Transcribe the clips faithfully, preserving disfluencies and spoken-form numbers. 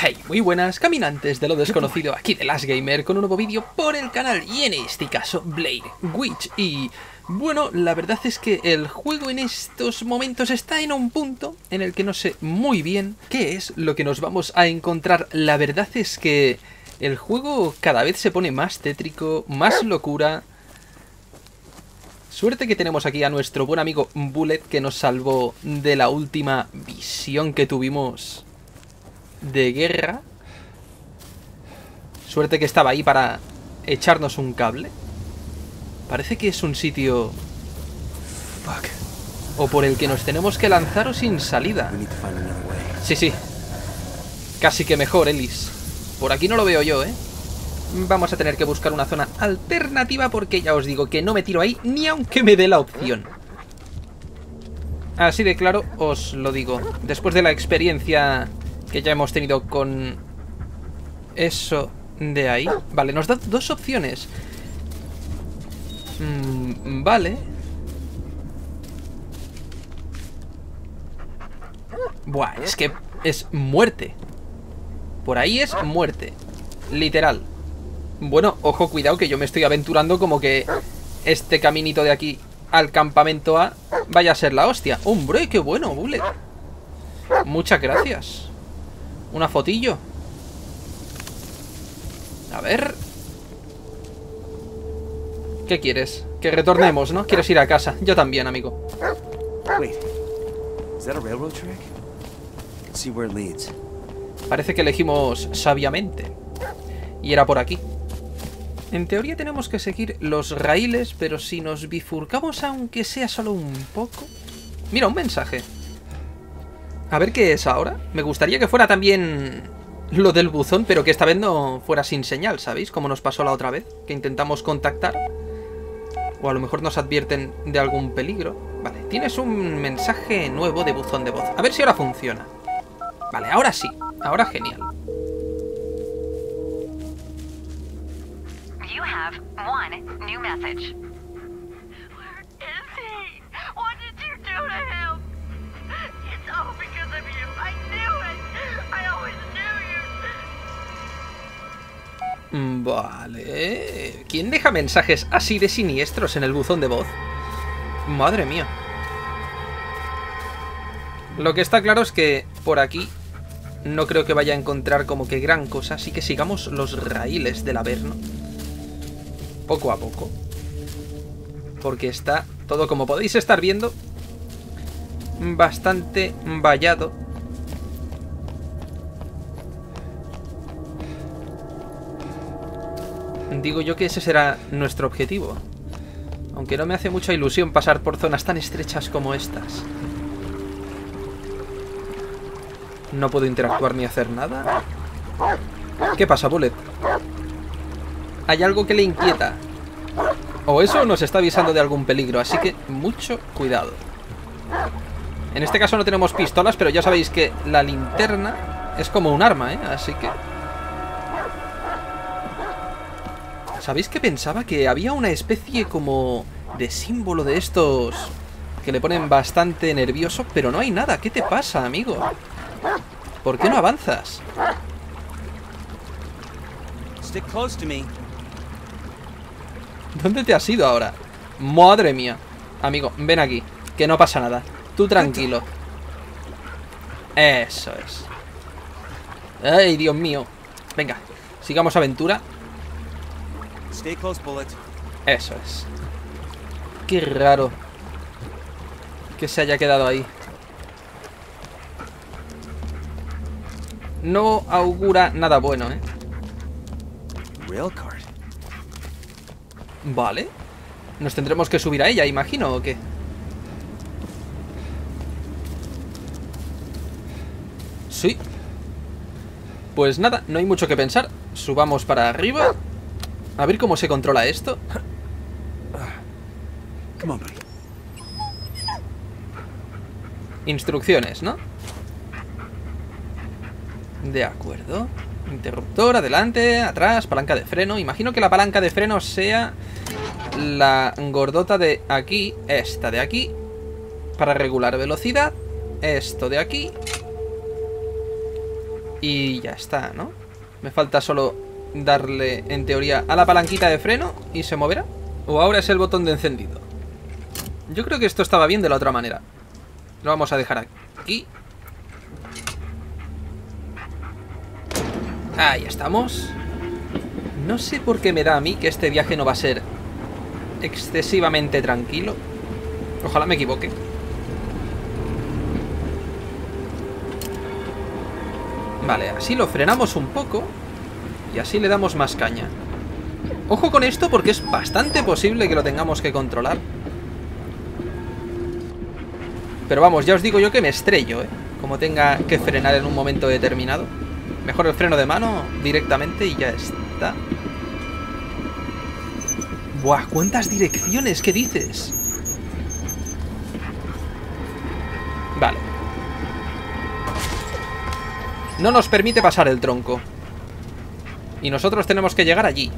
Hey, muy buenas caminantes de lo desconocido, aquí de Last Gamer con un nuevo vídeo por el canal y en este caso Blair Witch. Y bueno, la verdad es que el juego en estos momentos está en un punto en el que no sé muy bien qué es lo que nos vamos a encontrar. La verdad es que el juego cada vez se pone más tétrico, más locura. Suerte que tenemos aquí a nuestro buen amigo Bullet, que nos salvó de la última visión que tuvimos de guerra. Suerte que estaba ahí para echarnos un cable. Parece que es un sitio Fuck. o por el que nos tenemos que lanzar o sin salida. We need to find another way. Sí, sí. Casi que mejor, Ellis. Por aquí no lo veo yo, ¿eh? Vamos a tener que buscar una zona alternativa porque ya os digo que no me tiro ahí ni aunque me dé la opción. Así de claro os lo digo. Después de la experiencia que ya hemos tenido con eso de ahí. Vale, nos da dos opciones. Mm, vale. Buah, es que es muerte. Por ahí es muerte. Literal. Bueno, ojo, cuidado que yo me estoy aventurando como que este caminito de aquí al campamento A vaya a ser la hostia. ¡Hombre, qué bueno, Bullet! Muchas gracias. Una fotillo. A ver. ¿Qué quieres? Que retornemos, ¿no? Quieres ir a casa. Yo también, amigo. Wait. Is that a railroad track? I can see where it leads. Parece que elegimos sabiamente. Y era por aquí. En teoría tenemos que seguir los raíles, pero si nos bifurcamos aunque sea solo un poco... Mira, un mensaje. A ver qué es ahora. Me gustaría que fuera también lo del buzón, pero que esta vez no fuera sin señal, ¿sabéis? Como nos pasó la otra vez, que intentamos contactar. O a lo mejor nos advierten de algún peligro. Vale, tienes un mensaje nuevo de buzón de voz. A ver si ahora funciona. Vale, ahora sí. Ahora genial. You have one new message. Where is he? What did you do to him? It's all because of you. I knew it. I always knew you. Vale. ¿Quién deja mensajes así de siniestros en el buzón de voz? Madre mía. Lo que está claro es que por aquí no creo que vaya a encontrar como que gran cosa, así que sigamos los raíles del Averno. Poco a poco. Porque está todo, como podéis estar viendo, bastante vallado. Digo yo que ese será nuestro objetivo. Aunque no me hace mucha ilusión pasar por zonas tan estrechas como estas. No puedo interactuar ni hacer nada. ¿Qué pasa, Bullet? Hay algo que le inquieta. O eso nos está avisando de algún peligro, así que mucho cuidado. En este caso no tenemos pistolas, pero ya sabéis que la linterna es como un arma, ¿eh? Así que... ¿Sabéis que pensaba que había una especie como de símbolo de estos que le ponen bastante nervioso? Pero no hay nada. ¿Qué te pasa, amigo? ¿Por qué no avanzas? Stick close to me. ¿Dónde te has ido ahora? Madre mía. Amigo, ven aquí, que no pasa nada. Tú tranquilo. Eso es. Ay, Dios mío. Venga, sigamos aventura. Stay close, Bullet. Eso es. Qué raro que se haya quedado ahí. No augura nada bueno, ¿eh? Railcart. Vale. Nos tendremos que subir a ella, imagino, ¿o qué? Sí. Pues nada, no hay mucho que pensar. Subamos para arriba. A ver cómo se controla esto. Come on, buddy. Instrucciones, ¿no? De acuerdo. Interruptor, adelante, atrás, palanca de freno. Imagino que la palanca de freno sea la gordota de aquí, esta de aquí, para regular velocidad. Esto de aquí Y ya está, ¿no? Me falta solo darle, en teoría, a la palanquita de freno y se moverá. O ahora es el botón de encendido. Yo creo que esto estaba bien de la otra manera. Lo vamos a dejar aquí. Ahí estamos. No sé por qué me da a mí que este viaje no va a ser excesivamente tranquilo. Ojalá me equivoque. Vale, así lo frenamos un poco y así le damos más caña. Ojo con esto porque es bastante posible que lo tengamos que controlar. Pero vamos, ya os digo yo que me estrello, ¿eh? Como tenga que frenar en un momento determinado. Mejor el freno de mano directamente y ya está. Buah, ¿cuántas direcciones? ¿Qué dices? Vale. No nos permite pasar el tronco. Y nosotros tenemos que llegar allí.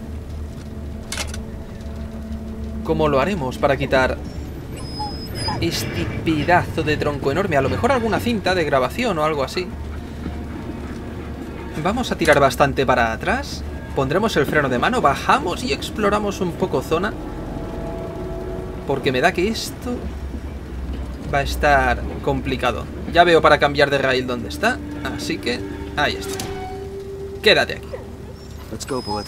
¿Cómo lo haremos para quitar este pedazo de tronco enorme? A lo mejor alguna cinta de grabación o algo así. Vamos a tirar bastante para atrás. Pondremos el freno de mano, bajamos y exploramos un poco zona. Porque me da que esto va a estar complicado. Ya veo para cambiar de rail dónde está. Así que ahí está. Quédate aquí. Let's go, Bullet.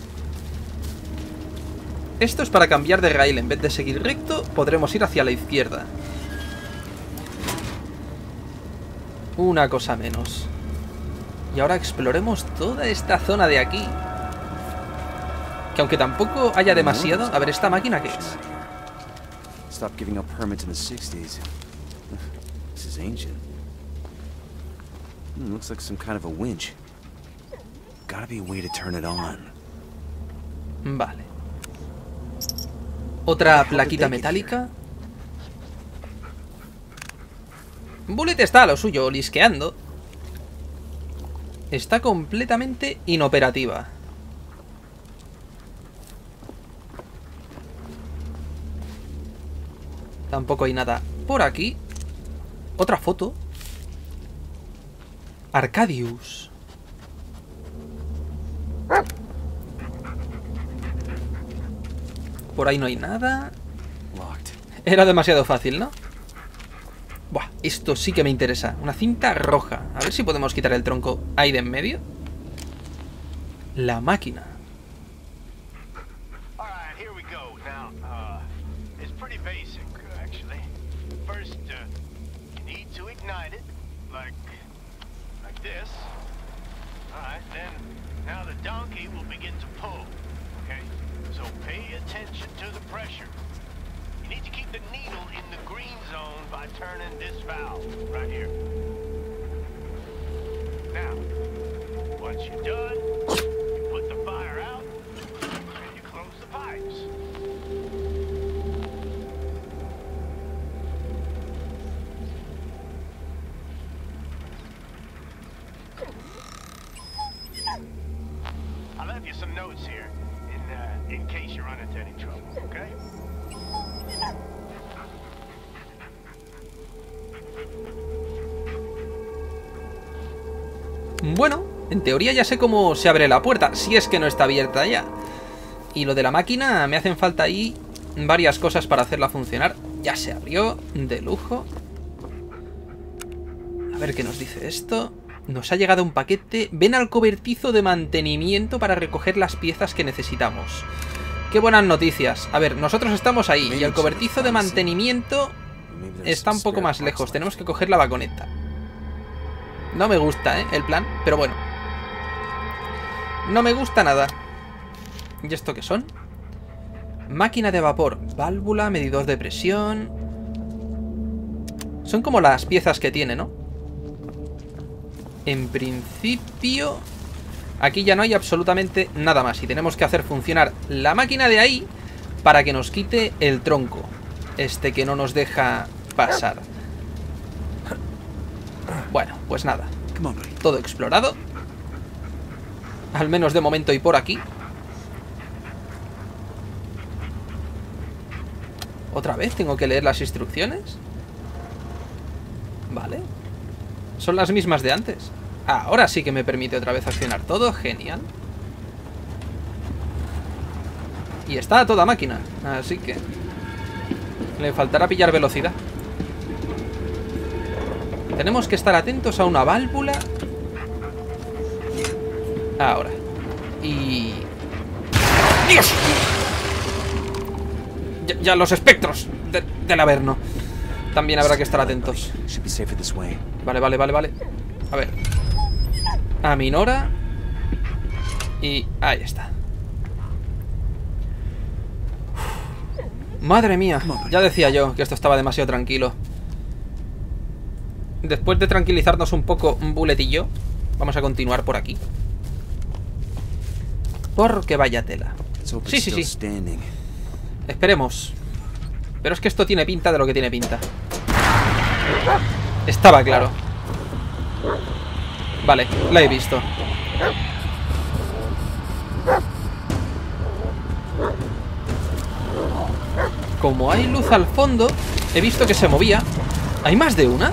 Esto es para cambiar de rail. En vez de seguir recto, podremos ir hacia la izquierda. Una cosa menos. Y ahora exploremos toda esta zona de aquí. Que aunque tampoco haya demasiado... A ver, ¿esta máquina qué es? Stop giving up permits in the sixties. This is ancient. Hmm, looks like some kind of a winch. Gotta be a way to turn it on. Vale. Otra plaquita metálica. Bullet está a lo suyo, lisqueando. Está completamente inoperativa. Tampoco hay nada por aquí. Otra foto. Arcadius. Por ahí no hay nada. Era demasiado fácil, ¿no? Buah, esto sí que me interesa. Una cinta roja. A ver si podemos quitar el tronco ahí de en medio. La máquina. Turning this valve right here. Now, once you're done, you put the fire out and you close the pipes. I left you some notes here in uh, in case you run into any trouble, okay? Bueno, en teoría ya sé cómo se abre la puerta, si es que no está abierta ya. Y lo de la máquina, me hacen falta ahí varias cosas para hacerla funcionar. Ya se abrió, de lujo. A ver qué nos dice esto. Nos ha llegado un paquete. Ven al cobertizo de mantenimiento para recoger las piezas que necesitamos. Qué buenas noticias. A ver, nosotros estamos ahí y el cobertizo de mantenimiento está un poco más lejos. Tenemos que coger la vagoneta. No me gusta, ¿eh? El plan, pero bueno. No me gusta nada. ¿Y esto qué son? Máquina de vapor, válvula, medidor de presión. Son como las piezas que tiene, ¿no? En principio aquí ya no hay absolutamente nada más. Y tenemos que hacer funcionar la máquina de ahí para que nos quite el tronco este que no nos deja pasar. Bueno, pues nada. Todo explorado. Al menos de momento y por aquí. ¿Otra vez tengo que leer las instrucciones? Vale. Son las mismas de antes. Ahora sí que me permite otra vez accionar todo. Genial. Y está a toda máquina. Así que le faltará pillar velocidad. Tenemos que estar atentos a una válvula. Ahora. Y... ¡Dios! Ya, ya los espectros de, del Averno. También habrá que estar atentos. Vale, vale, vale, vale. A ver. Aminora. Y ahí está. Madre mía. Ya decía yo que esto estaba demasiado tranquilo. Después de tranquilizarnos un poco Bullet y yo, vamos a continuar por aquí. Porque vaya tela. Sí, sí, sí. Esperemos. Pero es que esto tiene pinta de lo que tiene pinta. Estaba claro. Vale, la he visto. Como hay luz al fondo, he visto que se movía. ¿Hay más de una?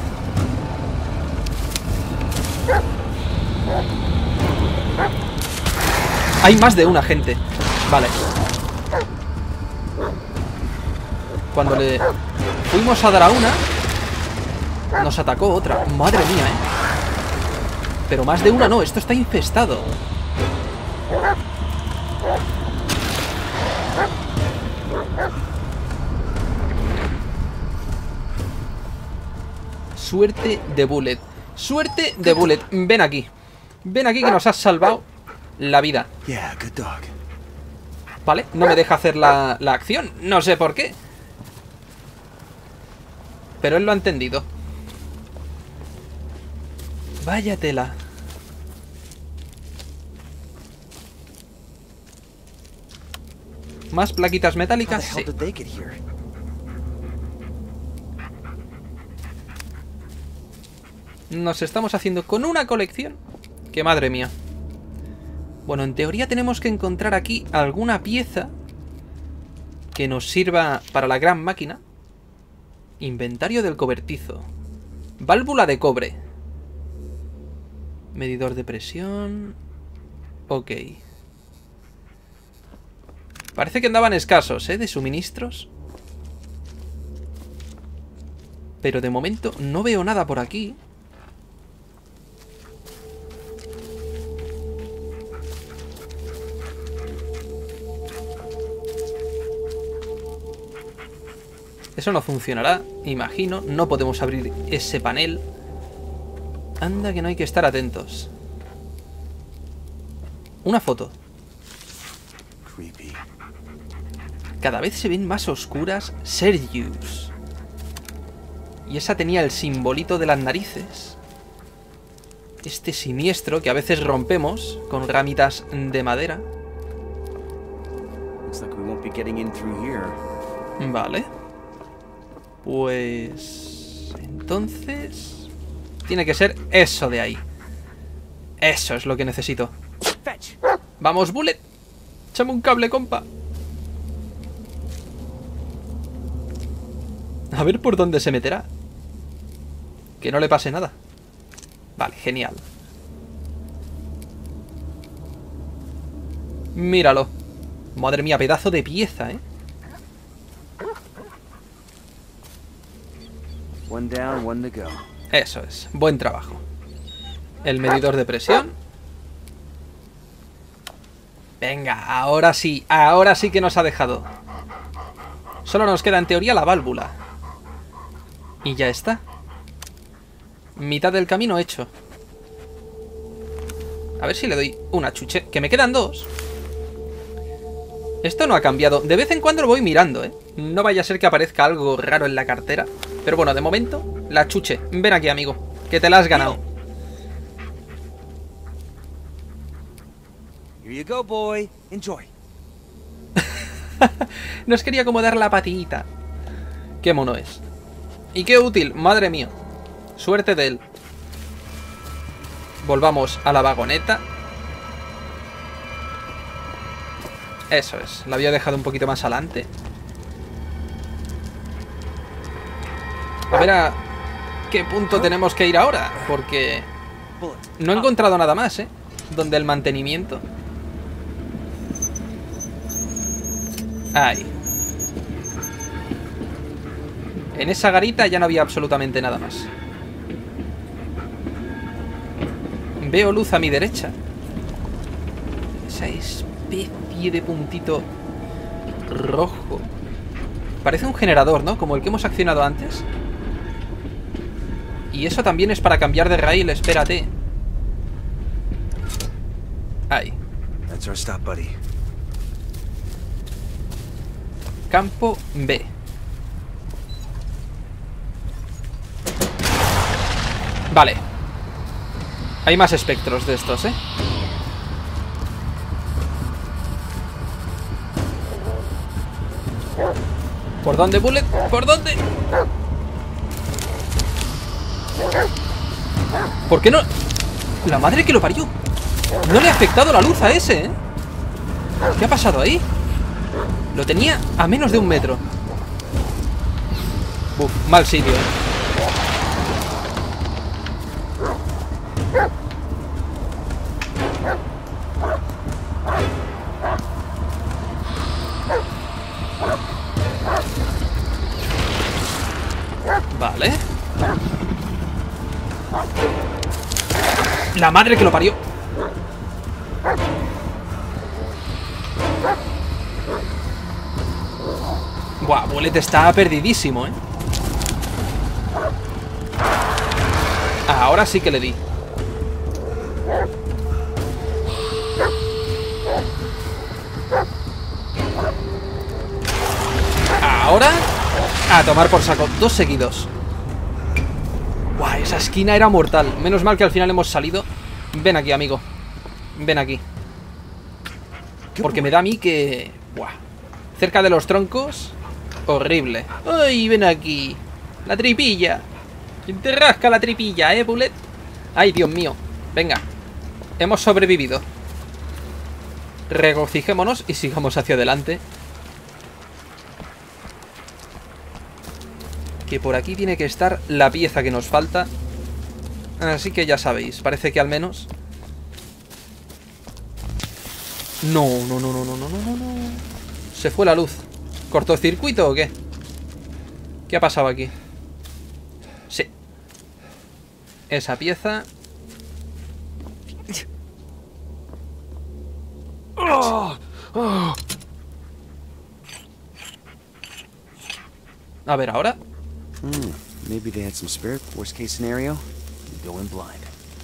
Hay más de una, gente. Vale. Cuando le fuimos a dar a una, nos atacó otra. Madre mía, eh. Pero más de una no, esto está infestado. Suerte de Bullet. Suerte de Bullet. Ven aquí. Ven aquí que nos has salvado la vida. Vale, no me deja hacer la, la acción. No sé por qué. Pero él lo ha entendido. Vaya tela. ¿Más plaquitas metálicas? Sí. Nos estamos haciendo con una colección que madre mía. Bueno, en teoría tenemos que encontrar aquí alguna pieza que nos sirva para la gran máquina. Inventario del cobertizo. Válvula de cobre. Medidor de presión. Ok. Parece que andaban escasos, ¿eh? De suministros. Pero de momento no veo nada por aquí. Eso no funcionará, imagino. No podemos abrir ese panel. Anda que no hay que estar atentos. Una foto. Cada vez se ven más oscuras. Sergius. Y esa tenía el simbolito de las narices. Este siniestro que a veces rompemos con ramitas de madera. Vale. Pues... entonces... tiene que ser eso de ahí. Eso es lo que necesito. Vamos, Bullet. Échame un cable, compa. A ver por dónde se meterá. Que no le pase nada. Vale, genial. Míralo. Madre mía, pedazo de pieza, ¿eh? One down, one to go. Eso es, buen trabajo. El medidor de presión. Venga, ahora sí, ahora sí que nos ha dejado. Solo nos queda en teoría la válvula. Y ya está. Mitad del camino hecho. A ver si le doy una chuche. Que me quedan dos. Esto no ha cambiado. De vez en cuando lo voy mirando, ¿eh? No vaya a ser que aparezca algo raro en la cartera. Pero bueno, de momento, la chuche. Ven aquí, amigo, que te la has ganado. Here you go, boy. Enjoy. Nos quería acomodar la patita. Qué mono es. Y qué útil, madre mía. Suerte de él. Volvamos a la vagoneta. Eso es, la había dejado un poquito más adelante. A ver a qué punto tenemos que ir ahora. Porque bullet. No he encontrado nada más, ¿eh? Donde el mantenimiento... Ahí. En esa garita ya no había absolutamente nada más. Veo luz a mi derecha. Esa especie de puntito rojo. Parece un generador, ¿no? Como el que hemos accionado antes. Y eso también es para cambiar de raíl, espérate. Ahí. That's our stop, buddy. Campo B. Vale. Hay más espectros de estos, ¿eh? ¿Por dónde, Bullet? ¿Por dónde? ¿Por qué no? La madre que lo parió. No le ha afectado la luz a ese, ¿eh? ¿Qué ha pasado ahí? Lo tenía a menos de un metro. Uf, mal sitio, ¿eh? Vale. La madre que lo parió. Buah, Bullet está perdidísimo, ¿eh? Ahora sí que le di. Ahora a tomar por saco. Dos seguidos. Buah, esa esquina era mortal. Menos mal que al final hemos salido. Ven aquí, amigo. Ven aquí. Porque me da a mí que... Buah. Cerca de los troncos. Horrible. ¡Ay, ven aquí! La tripilla. ¿Quién te rasca la tripilla, eh, Bullet? ¡Ay, Dios mío! Venga. Hemos sobrevivido. Regocijémonos y sigamos hacia adelante. Que por aquí tiene que estar la pieza que nos falta. Así que ya sabéis. Parece que al menos... No, no, no, no, no, no, no, no. Se fue la luz. ¿Cortocircuito o qué? ¿Qué ha pasado aquí? Sí. Esa pieza... A ver, ahora. Hmm. Maybe they had some spirit. Worst case scenario, you go in blind.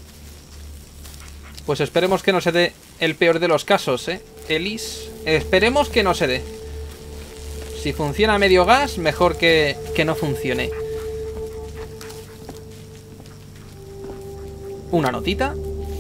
Pues esperemos que no se dé el peor de los casos, ¿eh? Ellis, esperemos que no se dé. Si funciona a medio gas, mejor que, que no funcione. Una notita.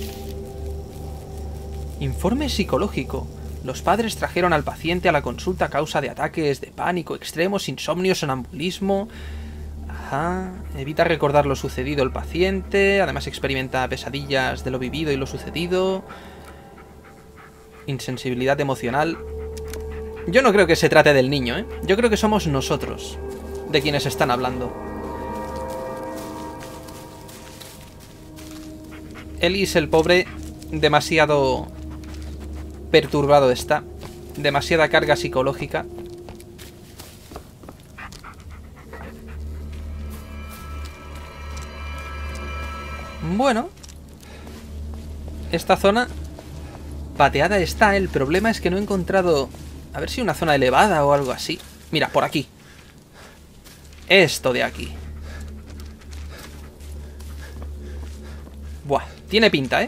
Informe psicológico. Los padres trajeron al paciente a la consulta a causa de ataques de pánico extremos, insomnio, sonambulismo. Ajá. Evita recordar lo sucedido el paciente. Además experimenta pesadillas de lo vivido y lo sucedido. Insensibilidad emocional. Yo no creo que se trate del niño, ¿eh? Yo creo que somos nosotros de quienes están hablando. Ellis, el pobre, demasiado perturbado está. Demasiada carga psicológica. Bueno. Esta zona pateada está. El problema es que no he encontrado... A ver si una zona elevada o algo así. Mira, por aquí. Esto de aquí. Buah, tiene pinta, ¿eh?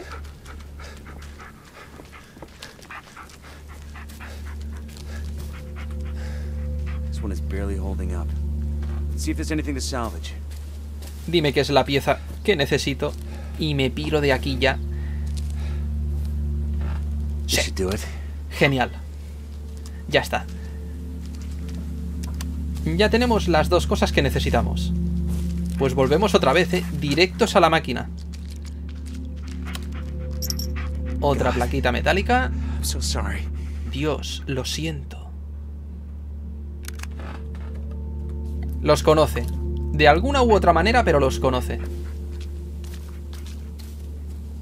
This one is barely holding up. Let's see if there's anything to salvage. Dime que es la pieza que necesito y me piro de aquí ya. This should do it. Genial. Ya está. Ya tenemos las dos cosas que necesitamos. Pues volvemos otra vez, ¿eh? Directos a la máquina. Otra plaquita metálica. I'm so sorry. Dios, lo siento. Los conoce. De alguna u otra manera, pero los conoce.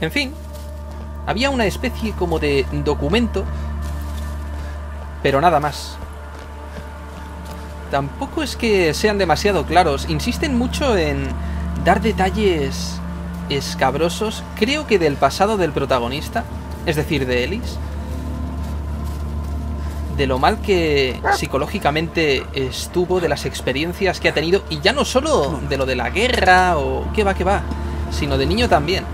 En fin, había una especie como de documento, pero nada más. Tampoco es que sean demasiado claros. Insisten mucho en dar detalles escabrosos, creo que del pasado del protagonista, es decir, de Ellis. De lo mal que psicológicamente estuvo, de las experiencias que ha tenido, y ya no solo de lo de la guerra o qué va, qué va, sino de niño también.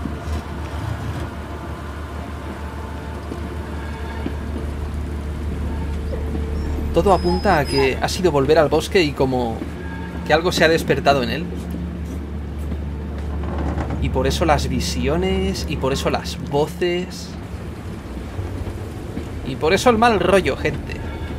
Todo apunta a que ha sido volver al bosque y como que algo se ha despertado en él. Y por eso las visiones, y por eso las voces... Y por eso el mal rollo, gente.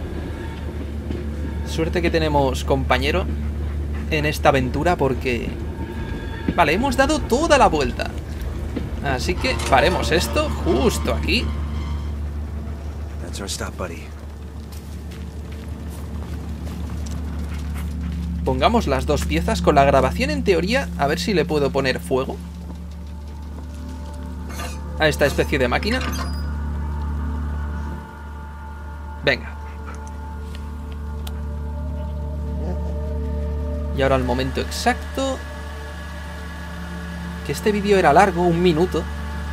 Suerte que tenemos compañero en esta aventura porque... Vale, hemos dado toda la vuelta. Así que paremos esto justo aquí. That's our stop, buddy. Pongamos las dos piezas con la grabación en teoría. A ver si le puedo poner fuego a esta especie de máquina. Venga. Y ahora el momento exacto. Que este vídeo era largo, un minuto.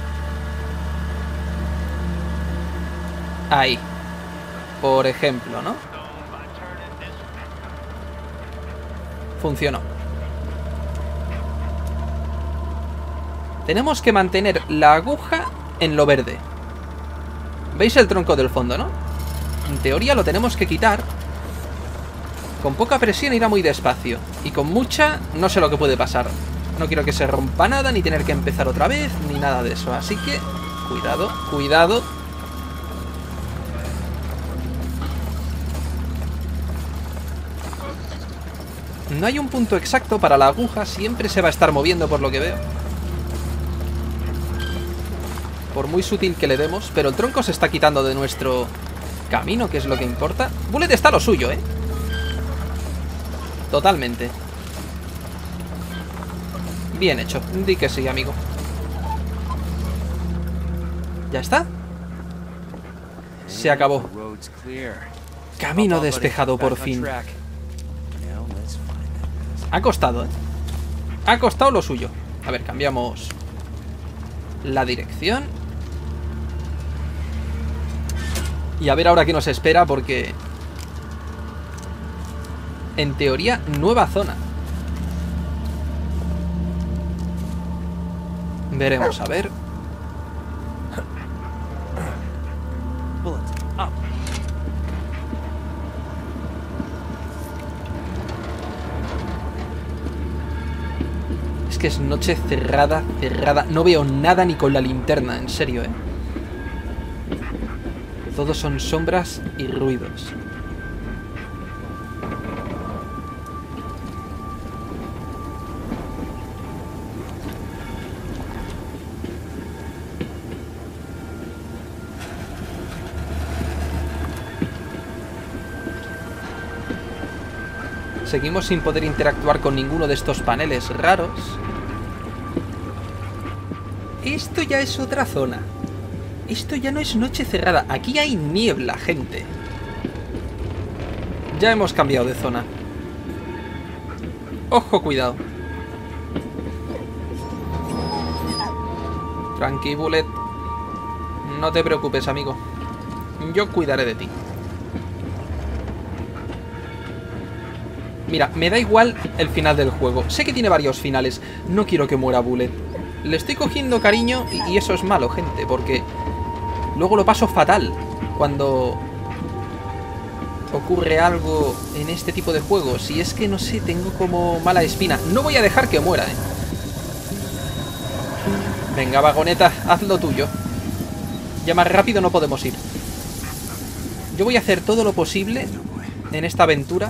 Ahí. Por ejemplo, ¿no? Funcionó. Tenemos que mantener la aguja en lo verde. ¿Veis el tronco del fondo, no? En teoría lo tenemos que quitar. Con poca presión irá muy despacio. Y con mucha, no sé lo que puede pasar. No quiero que se rompa nada, ni tener que empezar otra vez, ni nada de eso. Así que, cuidado, cuidado. No hay un punto exacto para la aguja. Siempre se va a estar moviendo por lo que veo. Por muy sutil que le demos. Pero el tronco se está quitando de nuestro... camino, que es lo que importa. Bullet está a lo suyo, ¿eh? Totalmente. Bien hecho. Di que sí, amigo. ¿Ya está? Se acabó. Camino despejado por fin. Ha costado, ¿eh? Ha costado lo suyo. A ver, cambiamos la dirección. Y a ver ahora qué nos espera, porque... en teoría, nueva zona. Veremos, a ver. Es que es noche cerrada, cerrada. No veo nada ni con la linterna, en serio, ¿eh? Todos son sombras y ruidos. Seguimos sin poder interactuar con ninguno de estos paneles raros. Esto ya es otra zona. Esto ya no es noche cerrada. Aquí hay niebla, gente. Ya hemos cambiado de zona. Ojo, cuidado. Tranqui, Bullet. No te preocupes, amigo. Yo cuidaré de ti. Mira, me da igual el final del juego. Sé que tiene varios finales. No quiero que muera Bullet. Le estoy cogiendo cariño y, y eso es malo, gente, porque luego lo paso fatal cuando ocurre algo en este tipo de juegos. Y es que, no sé, tengo como mala espina. No voy a dejar que muera, ¿eh? Venga, vagoneta, haz lo tuyo. Ya más rápido no podemos ir. Yo voy a hacer todo lo posible en esta aventura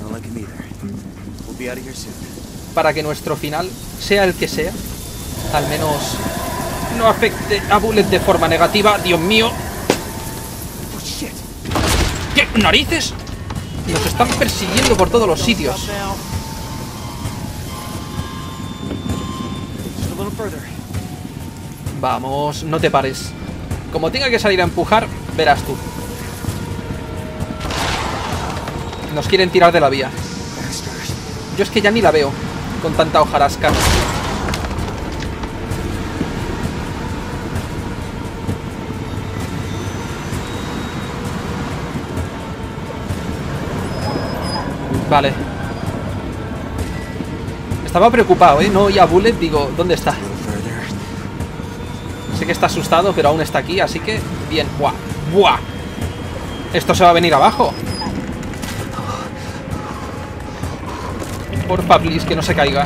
para que nuestro final, sea el que sea, al menos no afecte a Bullet de forma negativa. Dios mío. ¿Qué narices? Nos están persiguiendo por todos los sitios. Vamos, no te pares. Como tenga que salir a empujar, verás tú. Nos quieren tirar de la vía. Yo es que ya ni la veo con tanta hojarasca. Vale. Estaba preocupado, ¿eh? No oía a Bullet, digo, ¿dónde está? Sé que está asustado, pero aún está aquí, así que... Bien, ¡buah! ¡Buah! Esto se va a venir abajo. Porfa, please, que no se caiga.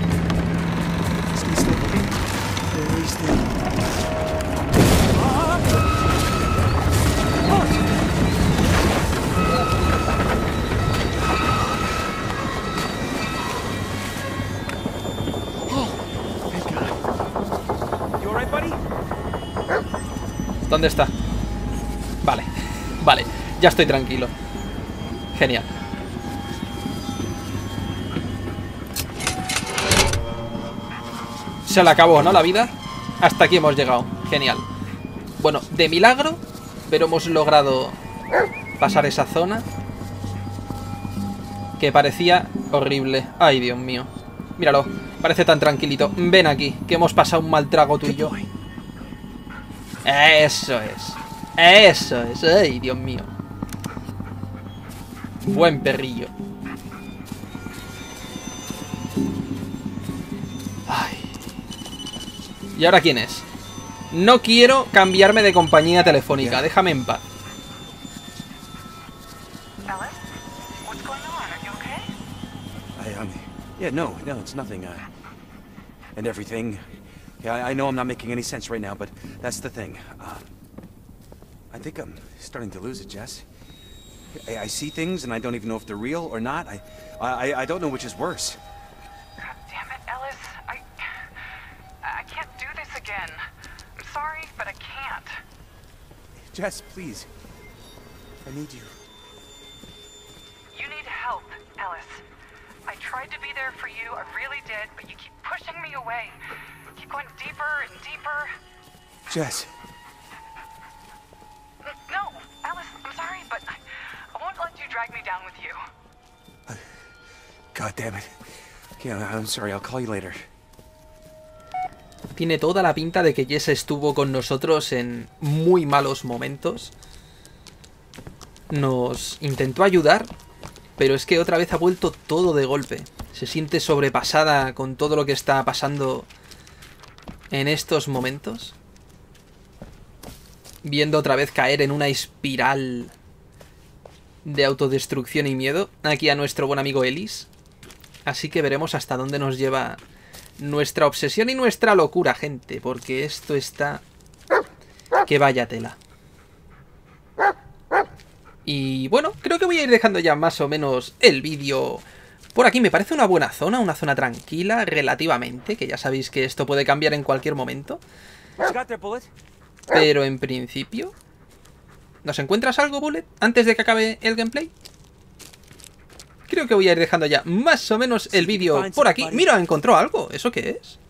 ¿Dónde está? Vale, vale, ya estoy tranquilo. Genial. Se le acabó, ¿no? La vida. Hasta aquí hemos llegado. Genial. Bueno, de milagro, pero hemos logrado pasar esa zona que parecía horrible. Ay, Dios mío. Míralo, parece tan tranquilito. Ven aquí, que hemos pasado un mal trago tú y yo. Eso es. Eso es. Ay, Dios mío. Buen perrillo. Ay. ¿Y ahora quién es? No quiero cambiarme de compañía telefónica. Déjame en paz. Ellis, what's going on? Are you okay? I, um, yeah, no, no, it's nothing, uh, and everything. Yeah, I, I know I'm not making any sense right now, but that's the thing. Uh, I think I'm starting to lose it, Jess. I, I see things, and I don't even know if they're real or not. I, I, I don't know which is worse. God damn it, Ellis. I... I can't do this again. I'm sorry, but I can't. Jess, please. I need you. You need help, Ellis. I tried to be there for you, I really did, but you keep pushing me away. Keep going deeper and deeper. Jess. No, Ellis, I'm sorry, but I, I won't let you drag me down with you. God damn it. Yeah, I'm sorry, I'll call you later. Tiene toda la pinta de que Jess estuvo con nosotros en muy malos momentos. Nos intentó ayudar, pero es que otra vez ha vuelto todo de golpe. Se siente sobrepasada con todo lo que está pasando en estos momentos. Viendo otra vez caer en una espiral de autodestrucción y miedo aquí a nuestro buen amigo Ellis. Así que veremos hasta dónde nos lleva nuestra obsesión y nuestra locura, gente. Porque esto está... que vaya tela. Y bueno, creo que voy a ir dejando ya más o menos el vídeo por aquí. Me parece una buena zona, una zona tranquila, relativamente, que ya sabéis que esto puede cambiar en cualquier momento. Pero en principio... ¿Nos encuentras algo, Bullet, antes de que acabe el gameplay? Creo que voy a ir dejando ya más o menos el vídeo por aquí. Mira, encontró algo. ¿Eso qué es?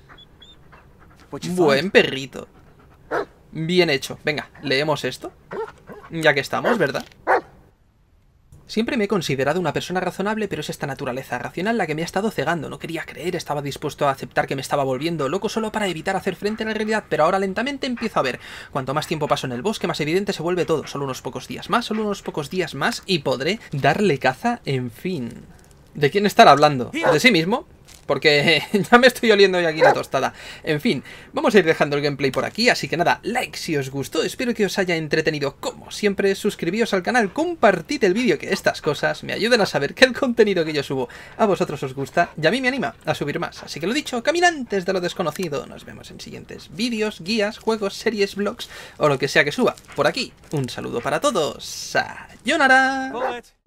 Buen perrito. Bien hecho. Venga, leemos esto. Ya que estamos, ¿verdad? Siempre me he considerado una persona razonable, pero es esta naturaleza racional la que me ha estado cegando. No quería creer, estaba dispuesto a aceptar que me estaba volviendo loco solo para evitar hacer frente a la realidad, pero ahora lentamente empiezo a ver. Cuanto más tiempo paso en el bosque, más evidente se vuelve todo. Solo unos pocos días más, solo unos pocos días más y podré darle caza, en fin. ¿De quién estará hablando? ¿De sí mismo? Porque ya me estoy oliendo hoy aquí la tostada. En fin, vamos a ir dejando el gameplay por aquí. Así que nada, like si os gustó. Espero que os haya entretenido como siempre. Suscribíos al canal, compartid el vídeo, que estas cosas me ayudan a saber que el contenido que yo subo a vosotros os gusta y a mí me anima a subir más. Así que lo dicho, caminantes de lo desconocido. Nos vemos en siguientes vídeos, guías, juegos, series, vlogs o lo que sea que suba por aquí. Un saludo para todos. ¡Sayonara!